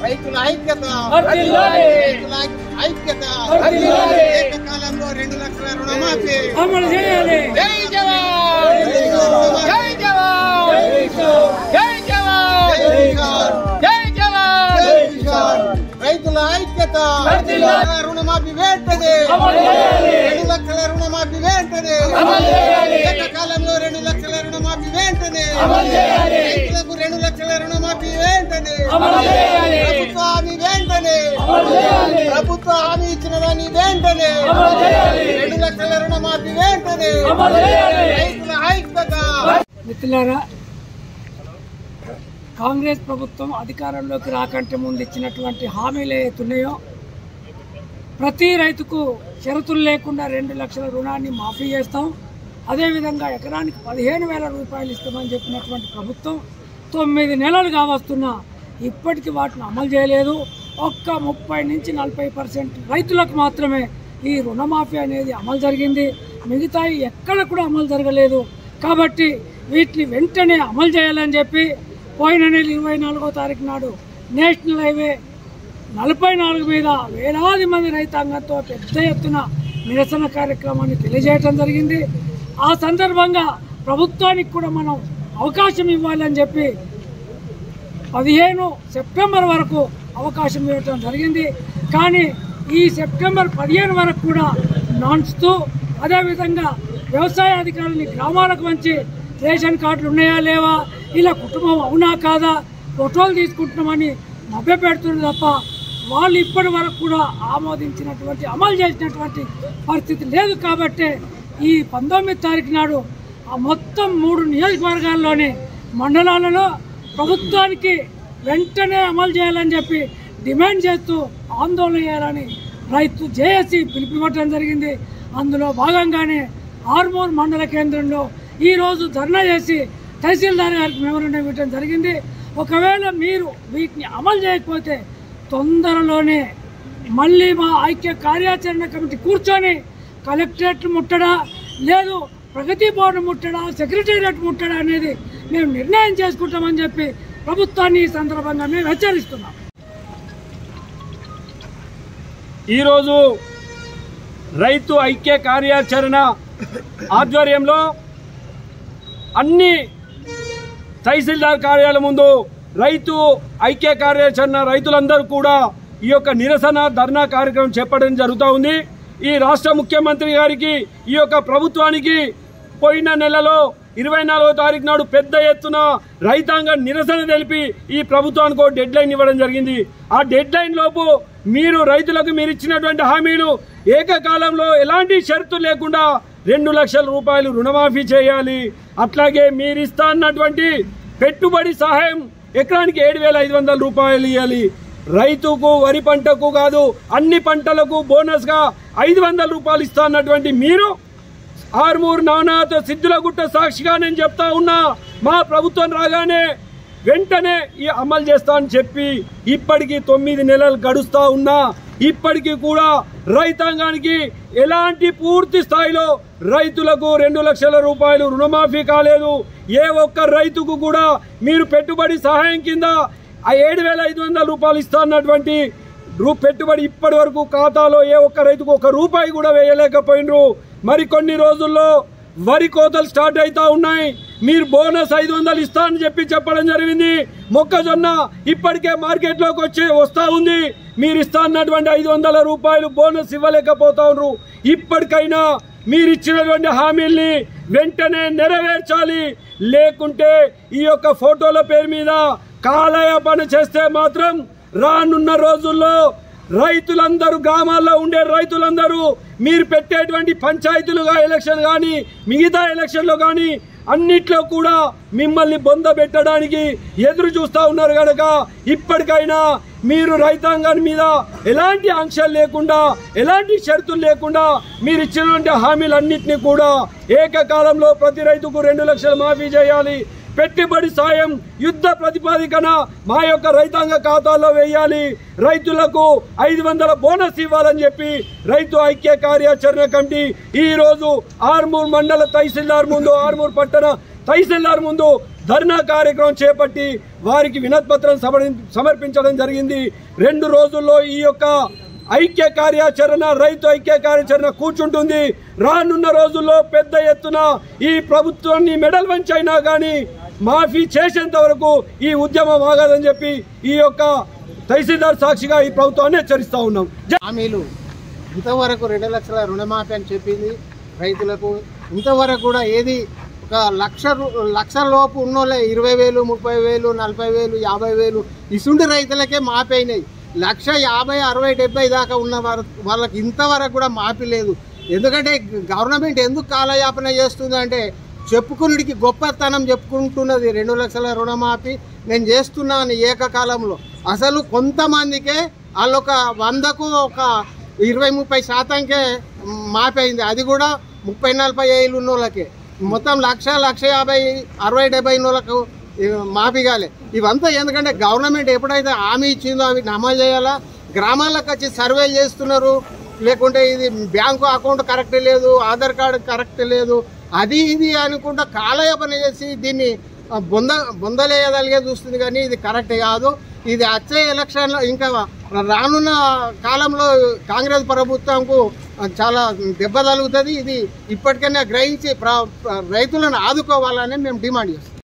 రైతుల ఐక్యత ఏకకాలంలో 2 లక్షల రుణమాఫీ అమలు చేయాలి. జై జవాన్ జై జవాన్ జై జవాన్ జై జవాన్ రైతుల ఐక్యత రుణమాఫీ వెంటనే 2 లక్షల రుణమాఫీ వెంటనే ఏకకాలంలో 2 లక్షల రుణమాఫీ వెంటనే రైతులకు 2 లక్షల రుణమాఫీ వెంటనే ప్రభుత్వ హామీ వెంటనే ప్రభుత్వ హామీ ఇచ్చిన దాన్ని వెంటనే 2 లక్షల రుణమాఫీ వెంటనే రైతుల ఐక్యత. మిత్రులారా, కాంగ్రెస్ ప్రభుత్వం అధికారంలోకి రాకంటే ముందు ఇచ్చినటువంటి హామీలు ఏవైతున్నాయో ప్రతి రైతుకు షరతులు లేకుండా 2 లక్షల రుణాన్ని మాఫీ చేస్తాం, అదేవిధంగా ఎకరానికి 15,000 రూపాయలు ఇస్తామని చెప్పినటువంటి ప్రభుత్వం 9 నెలలు కావస్తున్నా ఇప్పటికీ వాటిని అమలు చేయలేదు. ఒక్క 30 నుంచి 40% రైతులకు మాత్రమే ఈ రుణమాఫీ అనేది అమలు జరిగింది. మిగతా ఎక్కడ కూడా అమలు జరగలేదు. కాబట్టి వీటిని వెంటనే అమలు చేయాలని చెప్పి పోయిన నెల 24వ తారీఖు నాడు నేషనల్ హైవే 44 మీద వేలాది మంది రైతాంగంతో పెద్ద ఎత్తున నిరసన కార్యక్రమాన్ని తెలియజేయడం జరిగింది. ఆ సందర్భంగా ప్రభుత్వానికి కూడా మనం అవకాశం ఇవ్వాలని చెప్పి 15 సెప్టెంబర్ వరకు అవకాశం ఇవ్వడం జరిగింది. కానీ ఈ సెప్టెంబర్ 15 వరకు కూడా నాన్స్తూ అదేవిధంగా వ్యవసాయ అధికారులని గ్రామాలకు వంచి రేషన్ కార్డులు ఉన్నాయా లేవా, ఇలా కుటుంబం అవునా కాదా, ఫోటోలు తీసుకుంటున్నామని మభ్యపెడుతున్నారు తప్ప వాళ్ళు ఇప్పటి వరకు కూడా ఆమోదించినటువంటి అమలు చేసినటువంటి పరిస్థితి లేదు. కాబట్టి ఈ 19వ తారీఖు నాడు ఆ మొత్తం 3 నియోజకవర్గాల్లోని మండలాలలో ప్రభుత్వానికి వెంటనే అమలు చేయాలని చెప్పి డిమాండ్ చేస్తూ ఆందోళన చేయాలని రైతు జేఏసీ పిలుపునివ్వడం జరిగింది. అందులో భాగంగానే ఆర్మూర్ మండల కేంద్రంలో ఈరోజు ధర్నా చేసి తహసీల్దార్ గారికి మెమోరాండం ఇవ్వడం జరిగింది. ఒకవేళ మీరు వీటిని అమలు చేయకపోతే తొందరలోనే మళ్ళీ మా ఐక్య కార్యాచరణ కమిటీ కూర్చొని కలెక్టరేట్ ముట్టడా లేదు ప్రగతి భవన్ ముట్టడా సెక్రటేరియట్ ముట్టడా అనేది మేము నిర్ణయం చేసుకుంటామని చెప్పి ప్రభుత్వాన్ని ఈ సందర్భంగా మేము హెచ్చరిస్తున్నాం. ఈరోజు రైతు ఐక్య కార్యాచరణ ఆధ్వర్యంలో అన్ని తహసీల్దార్ కార్యాలయం ముందు రైతు ఐక్య కార్యాచరణ రైతులందరూ కూడా ఈ యొక్క నిరసన ధర్నా కార్యక్రమం చేపట్టడం జరుగుతూ ఉంది. ఈ రాష్ట్ర ముఖ్యమంత్రి గారికి ఈ యొక్క ప్రభుత్వానికి పోయిన నెలలో 24వ తారీఖు నాడు పెద్ద ఎత్తున రైతాంగ నిరసన తెలిపి ఈ ప్రభుత్వానికి ఒక డెడ్ లైన్ ఇవ్వడం జరిగింది. ఆ డెడ్ లైన్ లోపు మీరు రైతులకు మీరు ఇచ్చినటువంటి హామీలు ఏకకాలంలో ఎలాంటి షరతు లేకుండా 2 లక్షల రూపాయలు రుణమాఫీ చేయాలి. అట్లాగే మీరు ఇస్తా అన్నటువంటి పెట్టుబడి సహాయం ఎకరానికి 7,500 రూపాయలు ఇవ్వాలి. రైతుకు వరి పంటకు కాదు అన్ని పంటలకు బోనస్ గా 500 రూపాయలు ఇస్తా అన్నటువంటి మీరు ఆర్మూర్ నవనాథ్ సిద్ధులగుట్ట సాక్షిగా నేను చెప్తా ఉన్నా, మా ప్రభుత్వం రాగానే వెంటనే ఈ అమలు చేస్తా అని చెప్పి ఇప్పటికీ 9 నెలలు గడుస్తా ఉన్నా ఇప్పటికీ కూడా రైతాంగానికి ఎలాంటి పూర్తి స్థాయిలో రైతులకు 2 లక్షల రూపాయలు రుణమాఫీ కాలేదు. ఏ ఒక్క రైతుకు కూడా మీరు పెట్టుబడి సహాయం కింద 7,500 రూపాయలు ఇస్తా అన్నటువంటి పెట్టుబడి ఇప్పటి వరకు ఖాతాలో ఏ ఒక్క రైతుకు 1 రూపాయి కూడా వేయలేకపోయినరు. మరికొన్ని రోజుల్లో వరి కోతలు స్టార్ట్ అవుతా ఉన్నాయి. మీరు బోనస్ 500 ఇస్తా అని చెప్పడం జరిగింది. మొక్కజొన్న ఇప్పటికే మార్కెట్లోకి వస్తా ఉంది. మీరు ఇస్తా అన్నటువంటి 500 రూపాయలు బోనస్ ఇవ్వలేకపోతా ఉన్నారు. ఇప్పటికైనా మీరు ఇచ్చినటువంటి హామీల్ని వెంటనే నెరవేర్చాలి. లేకుంటే ఈ యొక్క ఫోటోల పేరు మీద కాలయాపన చేస్తే మాత్రం రానున్న రోజుల్లో రైతులందరూ గ్రామాల్లో ఉండే రైతులందరూ మీరు పెట్టేటువంటి పంచాయతీలుగా ఎలక్షన్ కానీ మిగతా ఎలక్షన్లో కానీ అన్నిట్లో కూడా మిమ్మల్ని బొందబెట్టడానికి ఎదురు చూస్తూ ఉన్నారు కనుక ఇప్పటికైనా మీరు రైతాంగాన్ని మీద ఎలాంటి ఆంక్షలు లేకుండా ఎలాంటి షరతులు లేకుండా మీరు ఇచ్చినటువంటి హామీలన్నింటినీ కూడా ఏకకాలంలో ప్రతి రైతుకు 2 లక్షలు మాఫీ చేయాలి. పెట్టుబడి సాయం యుద్ధ ప్రతిపాదికన మా యొక్క రైతాంగ ఖాతాలో వేయాలి. రైతులకు 500 బోనస్ ఇవ్వాలని చెప్పి రైతు ఐక్య కార్యాచరణ కమిటీ ఈ రోజు ఆర్మూర్ మండల తహసీల్దార్ ముందు ఆర్మూర్ పట్టణ తహసీల్దార్ ముందు ధర్నా కార్యక్రమం చేపట్టి వారికి వినతిపత్రం సమర్పించడం జరిగింది. 2 రోజుల్లో ఈ యొక్క ఐక్య కార్యాచరణ, రైతు ఐక్య కార్యాచరణ కూర్చుంటుంది. రానున్న రోజుల్లో పెద్ద ఎత్తున ఈ ప్రభుత్వాన్ని మెడల్ వంచైనా కానీ మాఫీ చేసేంత వరకు ఈ ఉద్యమం ఆగదని చెప్పి ఈ యొక్క తహసీల్దార్ సాక్షిగా ఈ ప్రభుత్వాన్ని హెచ్చరిస్తా ఉన్నాం. హామీలు ఇంతవరకు 2 లక్షల రుణమాఫీ అని చెప్పింది రైతులకు. ఇంతవరకు కూడా ఏది ఒక లక్ష లోపు ఉన్నోళ్ళే 20,000, 30,000, 40,000, 50,000 ఇసుంటి రైతులకే మాఫీ అయినాయి. 1,50,000, 60,000, 70,000 దాకా ఉన్న వాళ్ళకి ఇంతవరకు కూడా మాఫీ లేదు. ఎందుకంటే గవర్నమెంట్ ఎందుకు కాలయాపన చేస్తుందంటే చెప్పుకున్నడికి గొప్పతనం చెప్పుకుంటున్నది. 2 లక్షల రుణమాఫీ నేను చేస్తున్నాను ఏకకాలంలో. అసలు కొంతమందికే వాళ్ళొక 100కు ఒక 20-30% మాఫీ అయింది. అది కూడా 30-40 ఏళ్ళు ఉన్న వాళ్ళకే. మొత్తం 1,50,000, 60-70 ఉన్నోళ్ళకు మాఫీ కాలే. ఇవంతా ఎందుకంటే గవర్నమెంట్ ఎప్పుడైతే హామీ ఇచ్చిందో అవి అమలు చేయాలా. గ్రామాలకు వచ్చి సర్వేలు చేస్తున్నారు, లేకుంటే ఇది బ్యాంకు అకౌంట్ కరెక్ట్ లేదు, ఆధార్ కార్డు కరెక్ట్ లేదు, అది ఇది అనుకుంటా కాలయాపన చేసి దీన్ని బొందలేయగలిగే చూస్తుంది. కానీ ఇది కరెక్ట్ కాదు. ఇది వచ్చే ఎలక్షన్లో ఇంకా రానున్న కాలంలో కాంగ్రెస్ ప్రభుత్వంకు చాలా దెబ్బ తగులుతుంది. ఇది ఇప్పటికైనా గ్రహించి రైతులను ఆదుకోవాలని మేము డిమాండ్ చేస్తాం.